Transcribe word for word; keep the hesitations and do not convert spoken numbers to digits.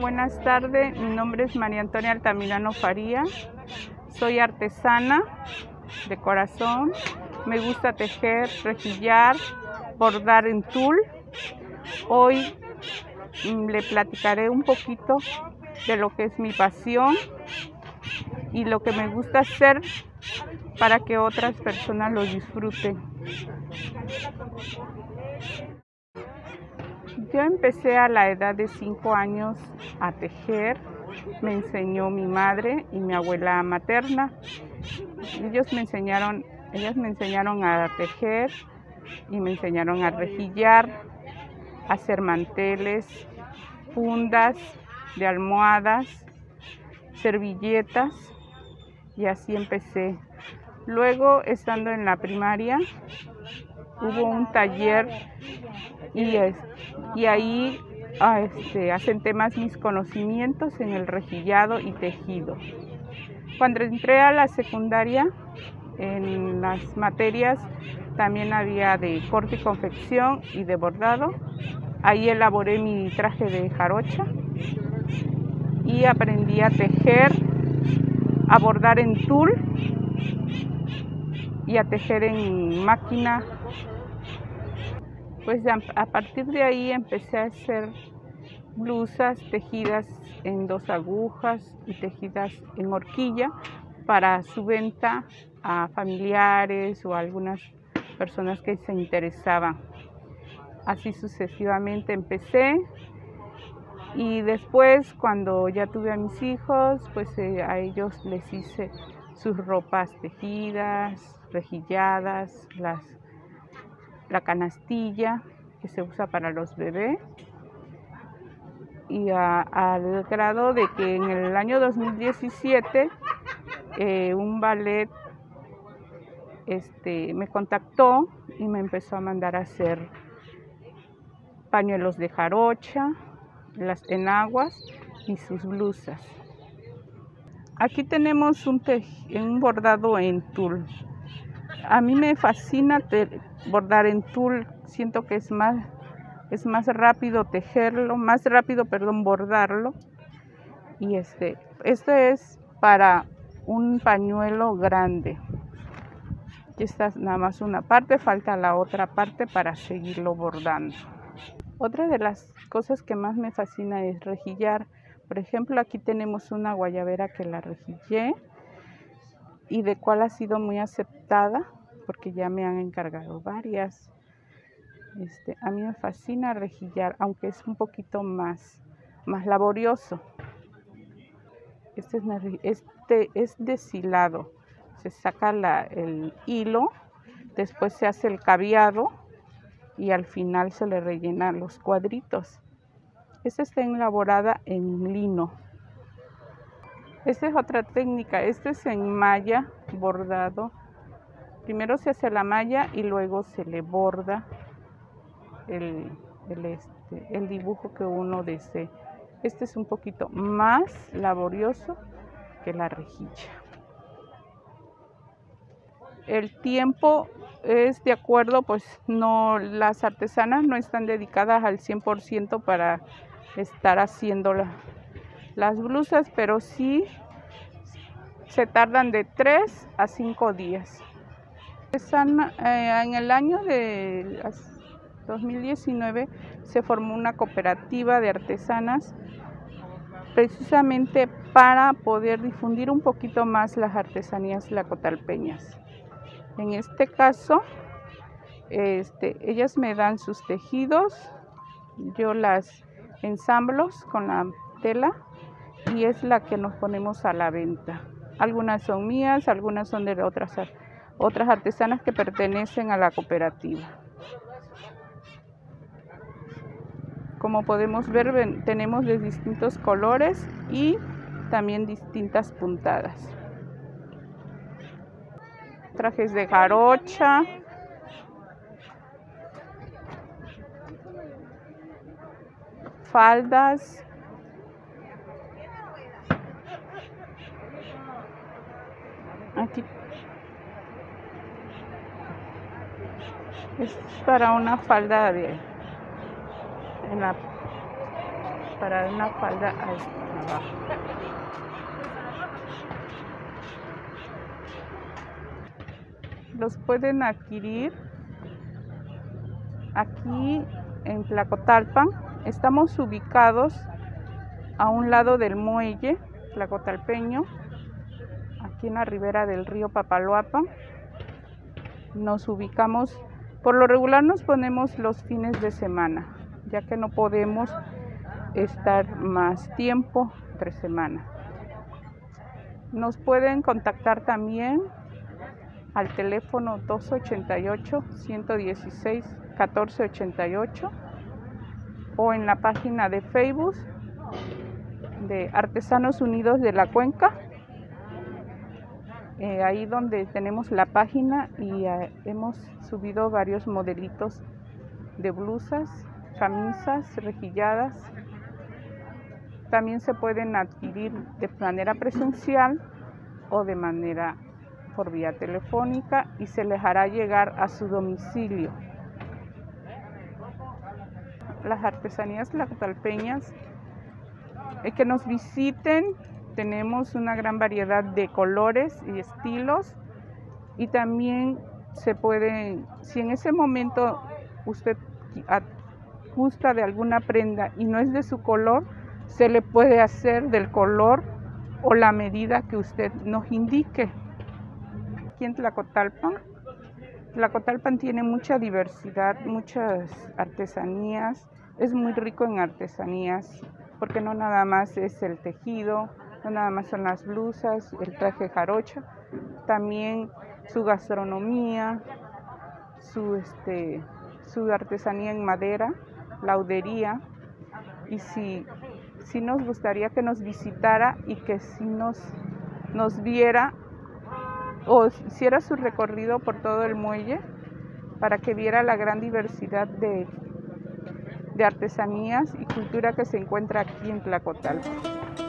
buenas tardes. Mi nombre es María Antonia Altamirano Faría. Soy artesana de corazón. Me gusta tejer, rejillar, bordar en tul. Hoy mm, le platicaré un poquito de lo que es mi pasión y lo que me gusta hacer para que otras personas lo disfruten. Yo empecé a la edad de cinco años a tejer. Me enseñó mi madre y mi abuela materna. Ellos me enseñaron, ellas me enseñaron a tejer y me enseñaron a rejillar, a hacer manteles, fundas de almohadas, servilletas, y así empecé. Luego, estando en la primaria, hubo un taller y, es, y ahí ah, este, asenté más mis conocimientos en el rejillado y tejido. Cuando entré a la secundaria, en las materias también había de corte y confección y de bordado. Ahí elaboré mi traje de jarocha y aprendí a tejer, a bordar en tul y a tejer en máquina. Pues a partir de ahí empecé a hacer blusas tejidas en dos agujas y tejidas en horquilla para su venta a familiares o a algunas personas que se interesaban. Así sucesivamente empecé, y después, cuando ya tuve a mis hijos, pues eh, a ellos les hice sus ropas tejidas, rejilladas, las, la canastilla que se usa para los bebés. Y a, al grado de que en el año dos mil diecisiete eh, un ballet este, me contactó y me empezó a mandar a hacer pañuelos de jarocha, las enaguas y sus blusas. Aquí tenemos un, un bordado en tul. A mí me fascina bordar en tul. Siento que es más, es más rápido tejerlo, más rápido, perdón, bordarlo. Y este, este es para un pañuelo grande. Aquí está nada más una parte, falta la otra parte para seguirlo bordando. Otra de las cosas que más me fascina es rejillar. Por ejemplo, aquí tenemos una guayabera que la rejillé y de cual ha sido muy aceptada porque ya me han encargado varias. Este, a mí me fascina rejillar, aunque es un poquito más, más laborioso. Este es, este es deshilado. Se saca la, el hilo, después se hace el cabeado y al final se le rellenan los cuadritos. Esta está elaborada en lino. Esta es otra técnica. Este es en malla bordado. Primero se hace la malla y luego se le borda el, el, este, el dibujo que uno desee. Este es un poquito más laborioso que la rejilla. El tiempo es de acuerdo, pues no, las artesanas no están dedicadas al cien por ciento para estar haciendo la, las blusas, pero sí se tardan de tres a cinco días. Artesana, eh, en el año de dos mil diecinueve se formó una cooperativa de artesanas precisamente para poder difundir un poquito más las artesanías tlacotalpeñas. En este caso, este, ellas me dan sus tejidos, yo las ensamblo con la tela y es la que nos ponemos a la venta. Algunas son mías, algunas son de otras, otras artesanas que pertenecen a la cooperativa. Como podemos ver, tenemos de distintos colores y también distintas puntadas. Trajes de jarocha, faldas, aquí es para una falda de en la para una falda hasta abajo. Los pueden adquirir aquí en Tlacotalpan. Estamos ubicados a un lado del muelle tlacotalpeño, aquí en la ribera del río Papaloapan. Nos ubicamos, por lo regular nos ponemos los fines de semana, ya que no podemos estar más tiempo entre semana. Nos pueden contactar también al teléfono dos ochenta y ocho, ciento dieciséis, catorce ochenta y ocho o en la página de Facebook de Artesanos Unidos de la Cuenca, eh, ahí donde tenemos la página y eh, hemos subido varios modelitos de blusas, camisas regilladas. También se pueden adquirir de manera presencial o de manera por vía telefónica y se les hará llegar a su domicilio. Las artesanías tlacotalpeñas, eh, que nos visiten, tenemos una gran variedad de colores y estilos, y también se pueden, si en ese momento usted gusta de alguna prenda y no es de su color, se le puede hacer del color o la medida que usted nos indique. Aquí en Tlacotalpan, Tlacotalpan tiene mucha diversidad, muchas artesanías, es muy rico en artesanías, porque no nada más es el tejido, no nada más son las blusas, el traje jarocha, también su gastronomía, su, este, su artesanía en madera, laudería, y si, si nos gustaría que nos visitara y que si nos, nos viera o hiciera su recorrido por todo el muelle para que viera la gran diversidad de, de artesanías y cultura que se encuentra aquí en Tlacotalpan.